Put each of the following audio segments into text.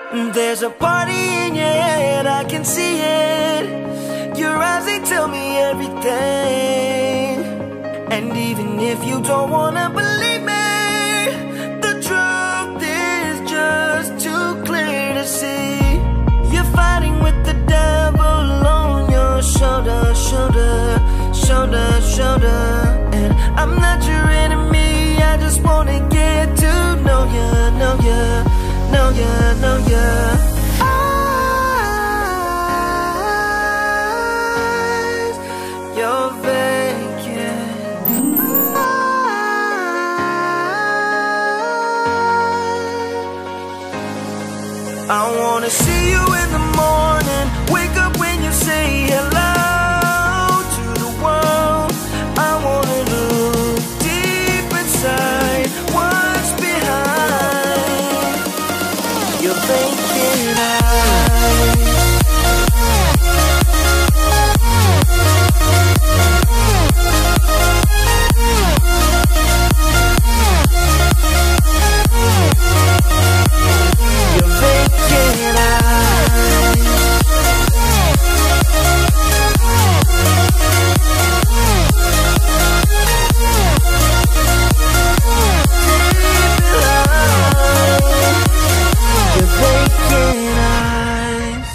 There's a party in your head, I can see it. Your eyes, they tell me everything. And even if you don't wanna believe me, the truth is just too clear to see. You're fighting with the devil on your shoulder, shoulder, shoulder, shoulder. And I'm not your enemy, I just wanna get to know ya, know ya, know ya, know ya. Eyes, you're vacant. I wanna see you in the morning, wake up when you say hello to the world. I wanna look deep inside what's behind your vacant eyes. Your vacant eyes. Your vacant eyes.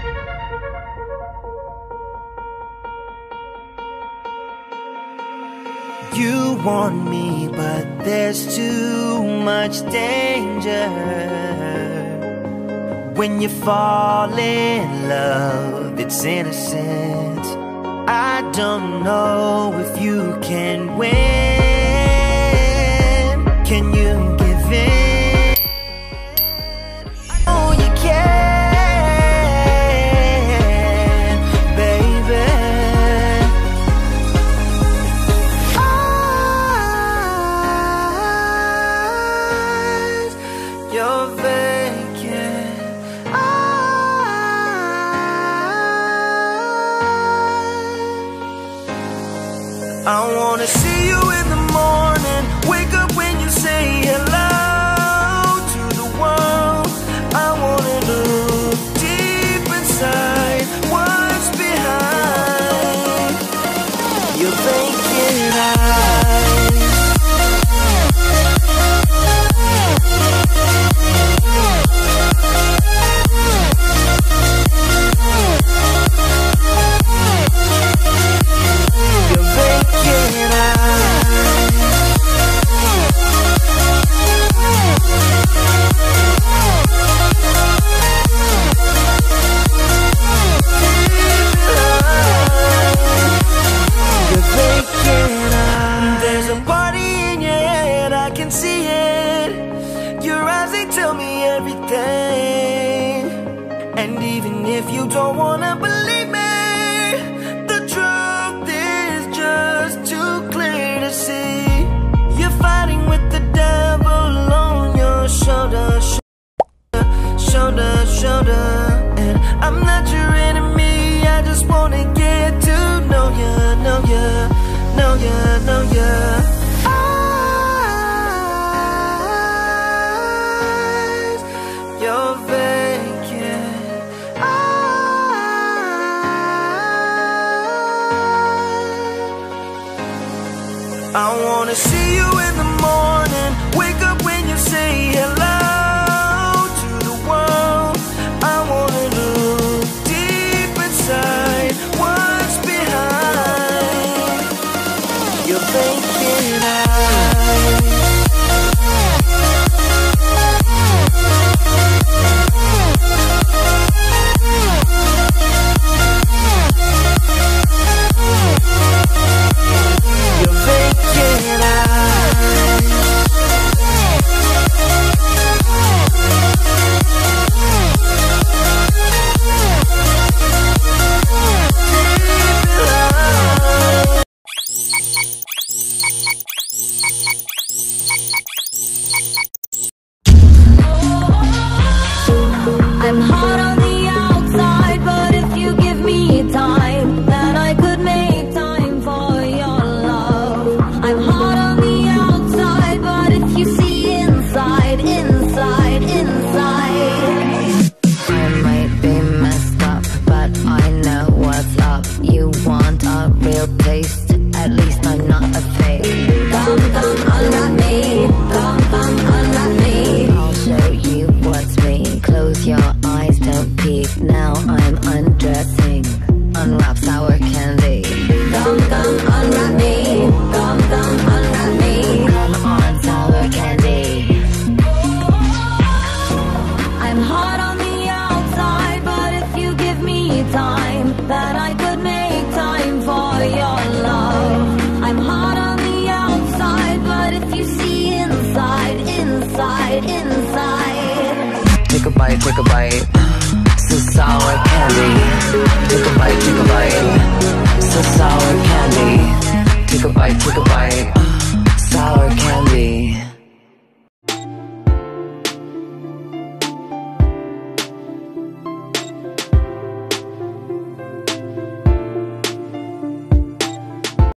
You want me, but there's too much danger. When you fall in love, it's innocent. I don't know if you can win. Can you give in? Oh, you can, baby. Eyes, you're vacant. I wanna see you in the morning, wake up when you say hello to the world. I wanna look deep inside what's behind your vacant eyes. Your vacant eyes. Your vacant eyes. There's a party in your head, I can see it. Your eyes, they tell me everything. And even if you don't wanna believe me, the truth is just too clear to see. You're fighting with the devil on your shoulder, shoulder, shoulder. And I'm not your enemy, I just wanna get to know ya, know ya, know ya, know ya. Eyes, you're vacant. I wanna see you in the morning, wake up when you say hello to the world. I wanna look deep inside what take a bite, take a bite. So sour candy. Take a bite, take a bite. So sour candy. Take a bite, take a bite.